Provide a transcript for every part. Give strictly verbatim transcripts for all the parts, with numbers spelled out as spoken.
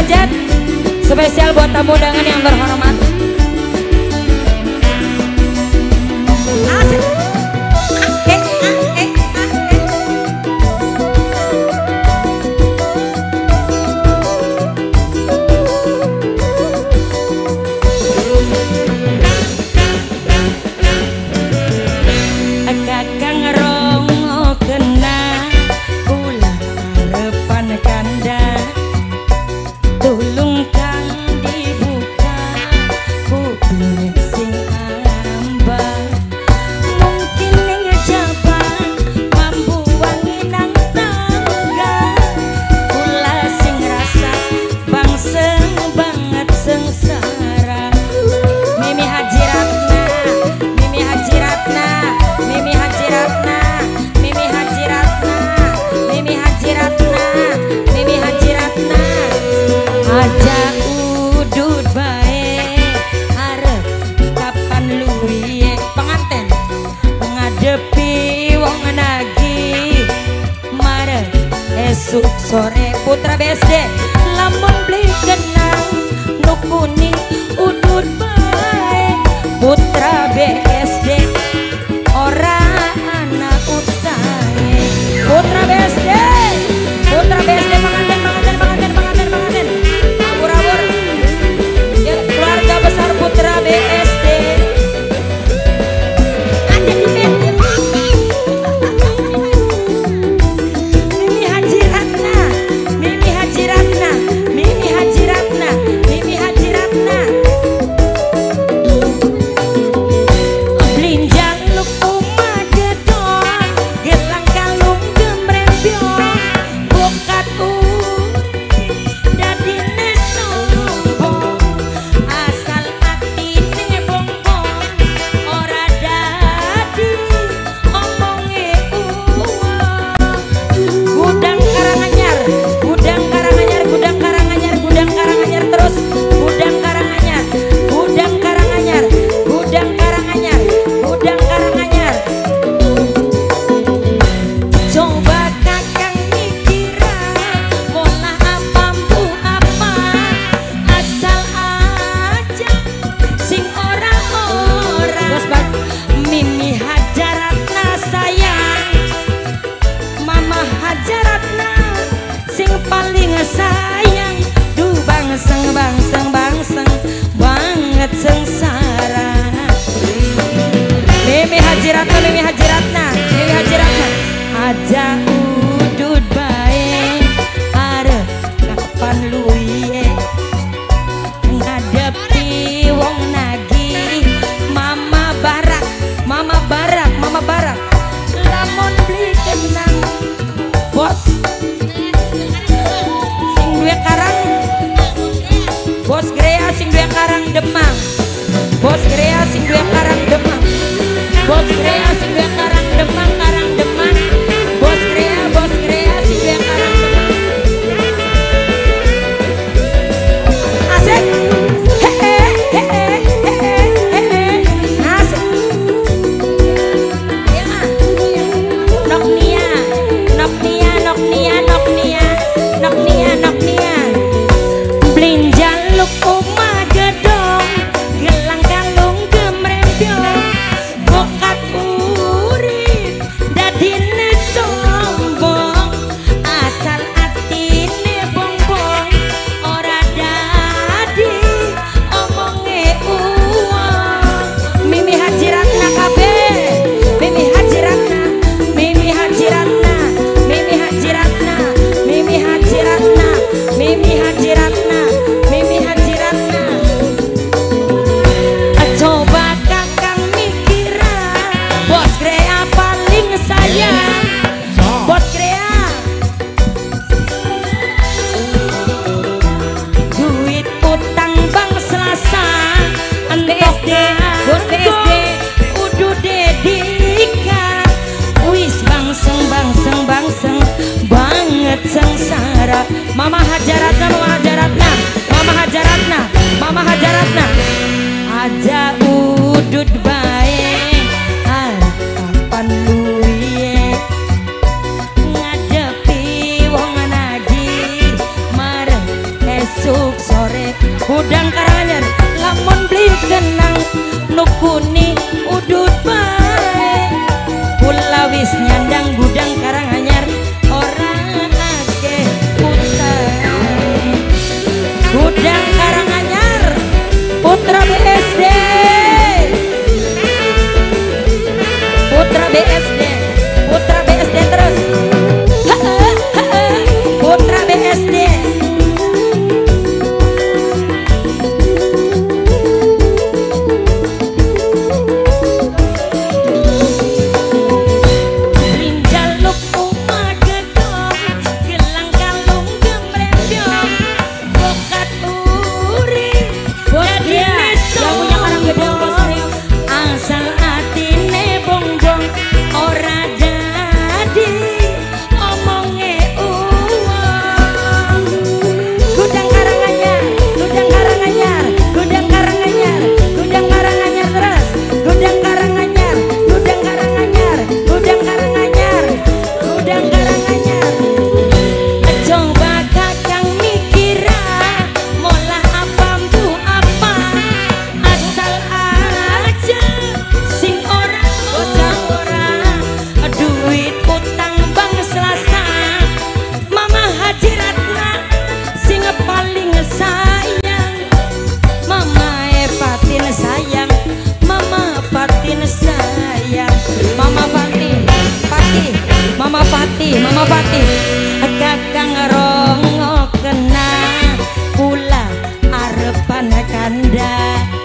hajat spesial buat tamu undangan yang terhormat. Asik. Eh, ah, eh, ah, eh. Kakang rongo kena ulah repan kanda tulung kang dibuka kuping sing amba mungkin ngejaba mampu wangi nang tangga kula sing rasa bangseng banget sengsara Mimi Haji Ratna Mimi Haji Ratna Mimi Haji Ratna Mimi Haji Ratna Mimi Haji Ratna Mimi Haji Ratna aja udut bae arep kapan luwihe penganten ngadepi wong nagih marep esuk sore putra B S D lamun beli genang nukuni udut bae putra B S D ora anak utahe putra B S D putra B S D pengantin pengantin pengantin pengantin pengantin abur-abur ya keluarga besar putra B S D ada di band Mimi Haji Ratna Mimi Haji Ratna Mimi Haji Ratna Mimi Haji Ratna blinjang luku magedon gelang kalung gemrembyon bokat dadine sombong asal atine bongbong ora dadi omonge uang gudang Karanganyar gudang Karanganyar gudang Karanganyar gudang Karanganyar terus gudang Karanganyar gudang Karanganyar gudang Karanganyar gudang Karanganyar coba kakang mikiran pola apampu apa asal aja sing ora-ora Mimi Haji Ratna sayang Mama Haji Ratna sing paling sayang du bangseng bangseng bangseng banget sengsara Mimi Haji Ratna Mimi Haji Ratna Mimi Haji Ratna aja udut bae arep kapan luwihe ngadepi wong nagih mama barak mama barak mama barak lamun beli kenang bos sing duwe karang bos Grea sing duwe karang Demang bos Grea sing duwe karang Demang bos Grea sing duwe karang Demang karang Demang bos Grea bos Grea sing duwe karang Demang asik hehe hehe hehe hehe asik ya nok nia nok nia nok nia nok nia nok nia nok nia blinjang luku magedong gelang kalung gemrembyon bokat urip dadine sombong asal atine bongbong ora dadi omonge uang Mimi Haji Ratna kabeh Mimi Haji Ratna Mimi Haji Ratna Mimi Haji Ratna Mimi Haji Ratna Mimi Haji Ratna Mimi Haji Ratna coba kakang mikiran bos Grea paling sayang bos Grea duit utang bang Selasa B S D bos B S D udu dedika wis bangseng bangseng bangseng banget sengsara Mama Haji Ratna Mama Haji Ratna Mama Haji Ratna Mama Haji Ratna aja udut bae arep kapan luwihe ngadepi wong nagih marep esuk sore udang Karanganyar lamun beli kenang nukuni udut bae kula wis nyandang gudang Karanganyar orang akeh utang gudang Karanganyar Putra B S D Putra B S D Putra B S D terus Putra B S D Linjaluk uma gedong gelang kalung gemrembong bokat uri bos dia yang punya karang gedong bos asal atine bongbong ora jadi omonge uang gudang Karanganyar gudang Karanganyar gudang Karanganyar gudang Karanganyar terus gudang Karanganyar gudang Karanganyar gudang Karanganyar gudang Karanganyar coba kakang mikira mola apa mbu apa asal aja sing ora bosan ora duit utang bang Selasa Mama Haji Ratna sing paling sayang Mama Epatin sayang Mama Fatin sayang Mama Fatih Fatih Mama Fatih Mama Fatih kakang rongo kena kula arepan kanda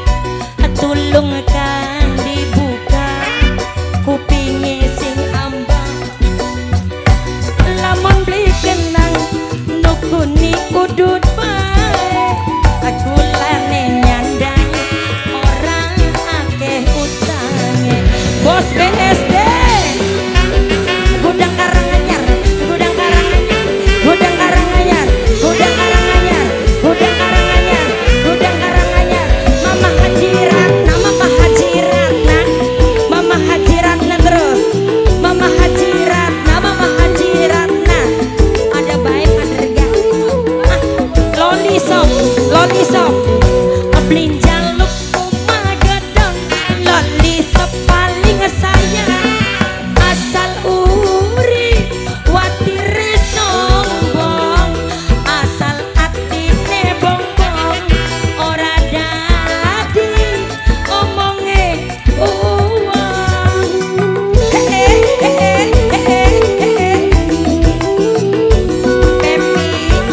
tulung kang dibuka kupinge sing ambang lamun beli kenang nukuni udut bae aku lane nyandang orang akeh utange bos B S D gudang Karanganyar gudang Karanganyar gudang Karanganyar gudang Karanganyar gudang Karanganyar gudang Karanganyar Mama Haji Ratna Mama Haji Ratna Mama Haji Ratna terus Mama Haji Ratna Mama Haji Ratna ada baik ada rega ah, loli sop loli sop blinjaluk uma gedong loli sop paling sayang asal uri watire sombong asal atine bongbong ora dadi omonge uang hehe hehe hehe hehe Pepi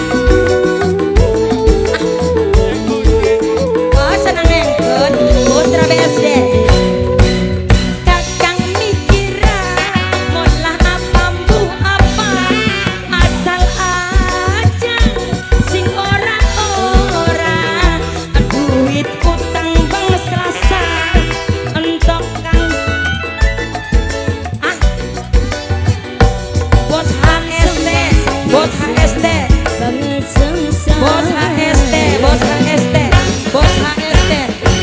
oh seneng engkut Putra B S D kakang mikira mola apa mbu apa asal aja sing ora ora duit utang bang Selasa entok kang ah bos H S T bos H S T banget sengsara bos H S T bos H S T bos H S T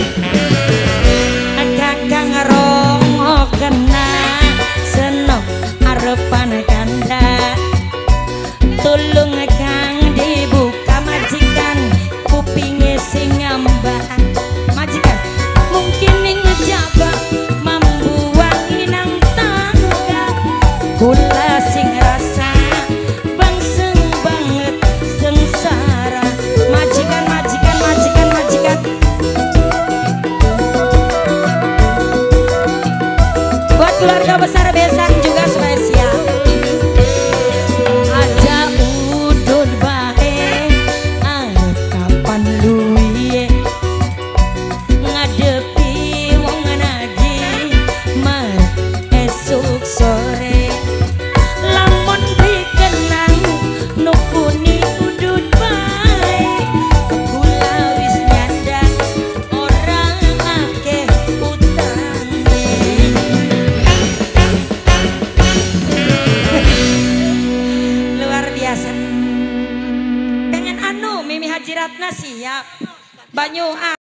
kakang rongo kena senok arepan kanda tulung kang dibuka majikan kupinge sing ngambak majikan mungkin ning jabak mambuangi nang tangga kula sing rasa bangseng banget sengsara majikan majikan majikan majikan buat keluarga besar Besan juga spesial aja udut bae arep kapan luye ngadepi wong nadi mar esuk sore lamun dikenang nukuni udut bae kula wis nyandang orang akeh utange luar biasa pengen anu Mimi Haji Ratna siap banyu